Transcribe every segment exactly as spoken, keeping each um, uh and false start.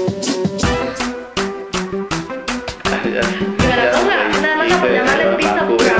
Gimana tau nggak? Nama kamu namanya bisa bukan?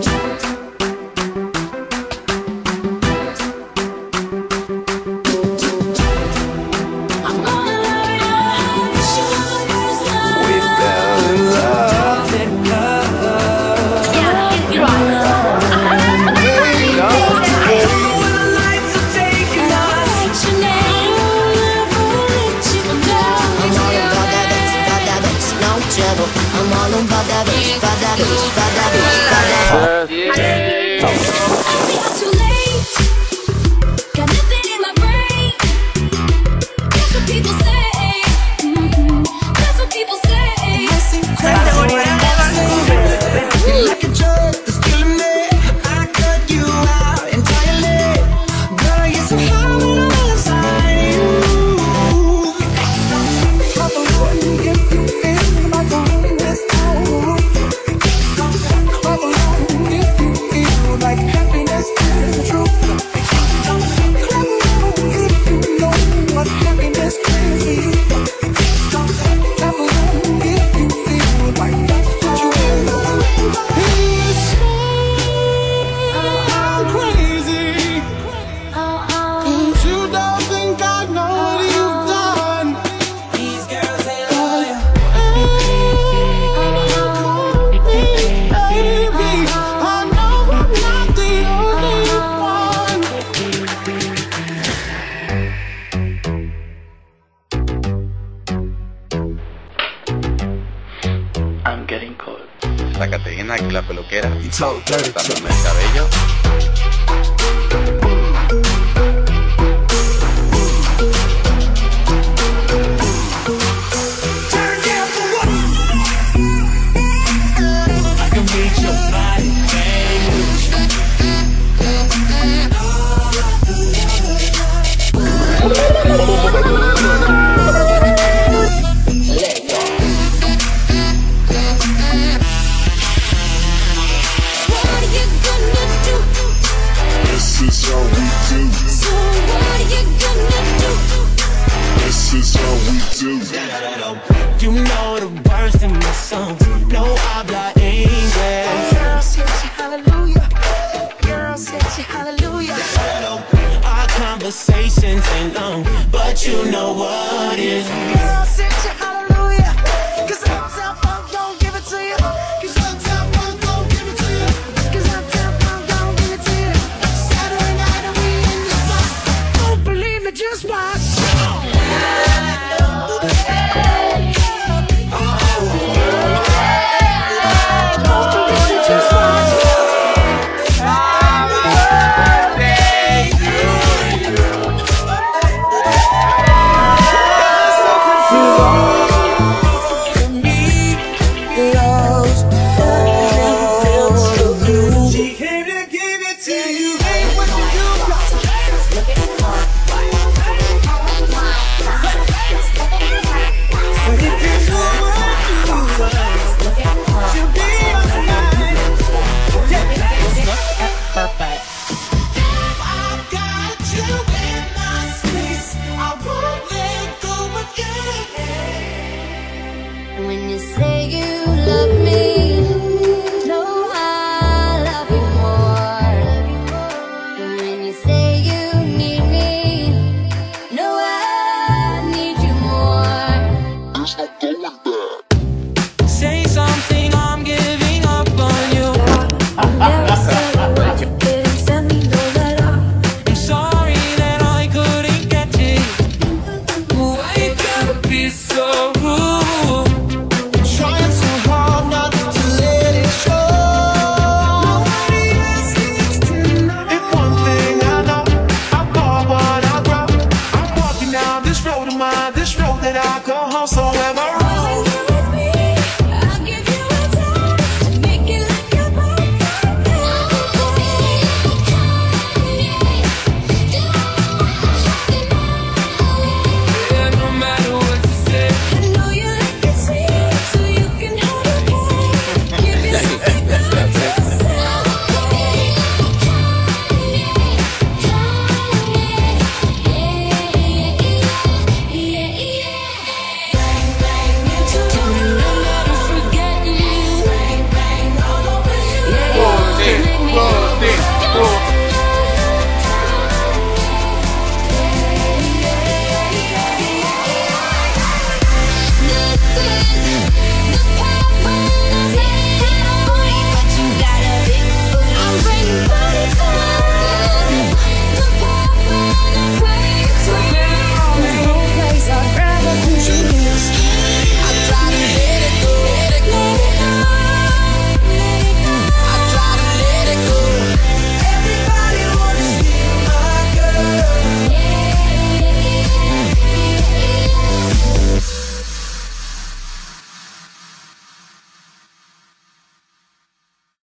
I'm all about that bitch, about that bitch, about that bitch, about that bitch. Too late, got nothing in my brain. That's what people say. Mm-hmm. That's what people say. Like a drug that's killing me. I cut you out entirely. Girl, you're so hot on the inside. Pop a roll, if you feel like a I'm getting cold. La Caterina, aquí la peluquera, cortándome el cabello. You know the words in my songs. No habla English. Girl, say hallelujah. Girl, say hallelujah. Our conversations ain't long, but you know what is. Girl, say hallelujah. Cause Uptown Funk don't give it to you. Cause Uptown Funk don't give it to you. Cause Uptown Funk don't give it to you. Saturday night and we in the spot. Don't believe me, just watch. When you say you love me, no, I love you more. When you say you need me, no, I need you more. There's no going back. Say something, I'm giving up on you. You never said a word, you didn't send me no letter. I'm sorry that I couldn't get it. Why can't be so rude? This road that I go home, so am I